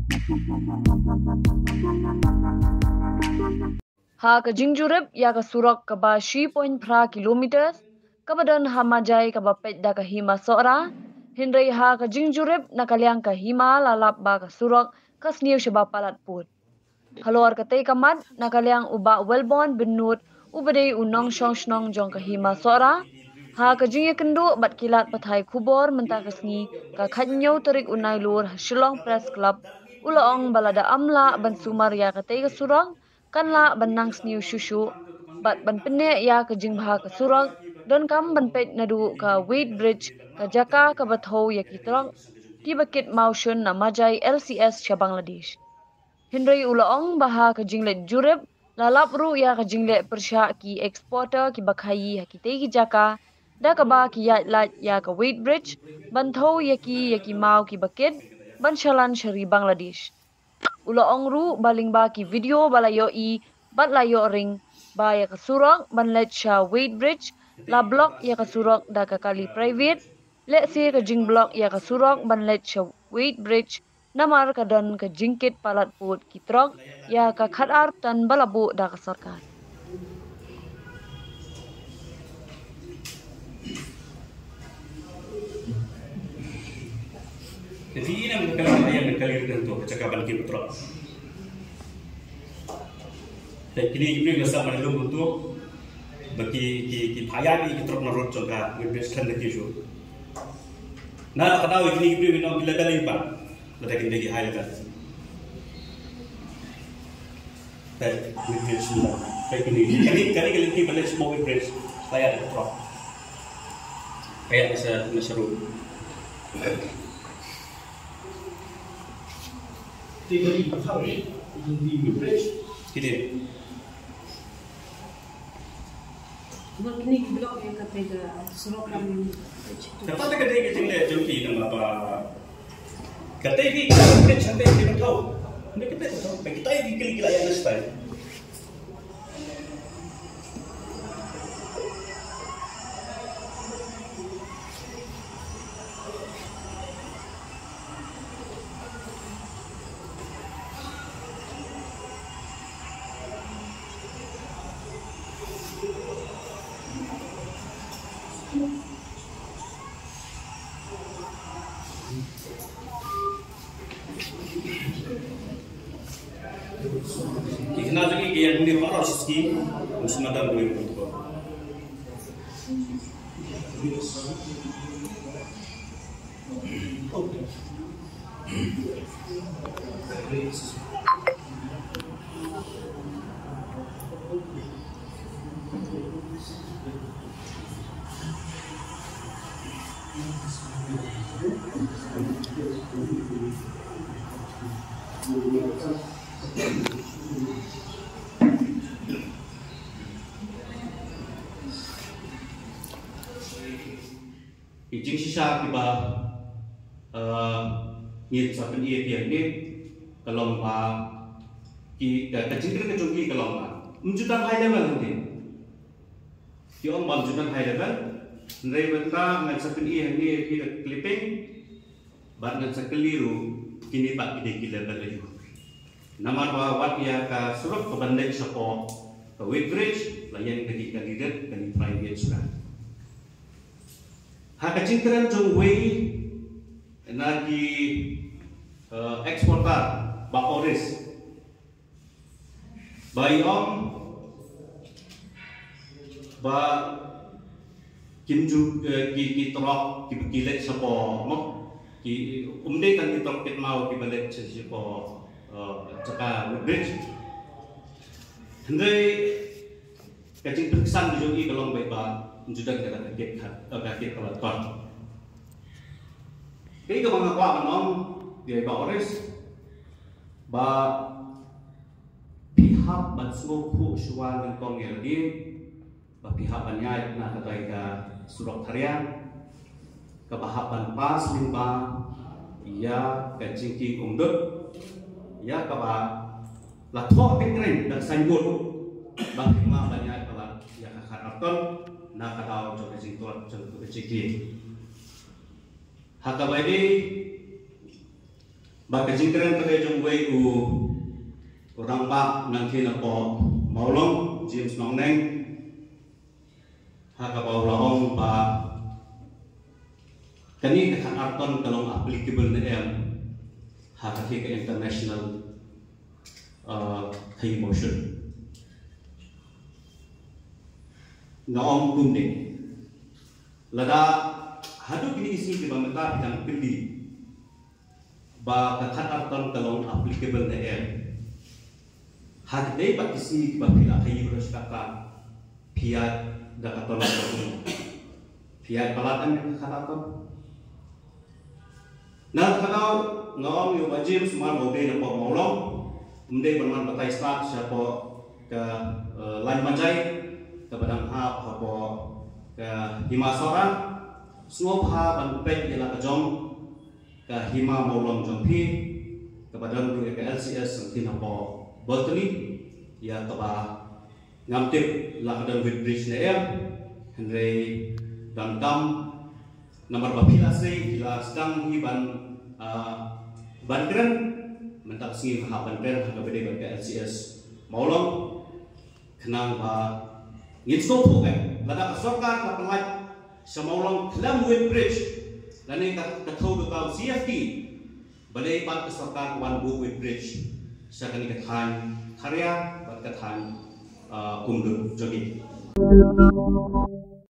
Ha ka jingjurep ya ka surak ka ba 3.4 kilometers ka badan hamajai ka ba pet da ka hima sora hindai ha ka jingjurep na kalyang ka hima lalap ba ka surak ka sniu shaba palat put halor ka tei kamat na kalyang uba welbon benut ubadei unong shong shnong jong ka hima sora ha ka jingye kendo bat kilat pathai khubor menta ka sngi ka khatnyo tarik unai lur Shillong Press Club ulaong balada amla ban sumar ya ka tei ka surang kanla banang sniu shushu bat ban pene ya ka jingbha ka surang don kam ban pet nadu ka weight bridge ka jaka ka batho ya ki trong ki bakit maushun na majai LCS cha Bangladesh hindai ulaong baha ka jinglet jurep lalap ru ya ka jinglet persha ki exporter ki bakhayi ha ki tei ki jaka da ka ba ki ya lat ya ka weight bridge ban tho ya ki mau ki bakit ban shalan shari Bangladesh ulaong ru baling ba ki video balayo I bat layo ring ba ya ka surok ban let sha weight bridge la block ya ka surok da ka kali private let se ka jing block ya ka surok ban let sha weight bridge namar ka don ka jingkit palat put ki trok ya ka khatar tan balabu da ka sarkar Jadi ini yang ayam kali itu percakapan kita terus. Dan kini ini biasa menelum untuk bagi payah ini kita menurut contoh membesarkan lagi jo. Nah, kalau ini minum bila kali apa, kita kini lagi hal kan. Dan membesar, baik ini kali kita balik semua membesar, saya ada terus. Kayak bisa seru. Tiga ribu tahun ini bridge. Gitu. Ini blok yang ketiga surok kami. Dapat tak ada yang tinggal jumpi nama apa? Kata ini bridge sampai kita tahu. Mereka tahu. Kita ini kira-kira yang style. Kita lagi yang ini harus ski, musim ada boleh untuk. Ijing sisa tiba ngir saben iya dia ini kalau kecil kecungki kalau menjutan high level nanti dia menjutan high level nilai bentang ngan saben iya ini kita clipping bat ngan sekeliru kini pak kita level lagi nama wat ya ka suruh ke bandai sapo ke weight bridge layan ketika kandidat dan private sudah Hakacintran jong wei nagi eksporter Bakoris bayom ba kinju ki trok ki bilet sapo mok ki umde kan ki trok ket mau ki balik sapo caka bridge hendai kacing terkesan di kalau baik ba sudah kita kaget kalau ton. Ini kemana kuat menom dia Bakoris ba pihak bansuku suan dan kongel di ba pihak banyak nak kata ika Surok Harian kebahapan pas limba ia kecingki umdut ia kaba latok pingrin dan sanjut ba lima banyak kalau ia kakak arton nak kataw coba situat coba ciki. Hakabai Baka jingkren ka jong way orang pak nanti napo maulong James Nongneng haka baulong pa kani ka arton kalong applicable na haka ka international high motion noong kumde lada hadu gini isi di bamata bidang pilih ba kathatarton kalong applicable na hadai ba isi ba pila kayi beros kaka piat da katolong ko piat palatan kathatarton na kadaw ngom yo bajim semua bobe na po maulong mde berman batai start siapa ke lain majai ke badang hap hapo ke himasora semua ha ban pet ila ke jong ke hima maulong jompi ke badang ke LCS sangtin hapo Botany ya keba ngamtip lakadang with bridge na Henry dam nomor bapila say bila sedang hiban bandren mentak singin hapan pen hanga bede ban LCS maulong kenang ba ngitso po kay lada ka sorkar ka pelat sa maulong klam with bridge lani ka thau do ka CFT balay pat ka sorkar one book with bridge sa kanila kathan karya at kathan kumdun jogi.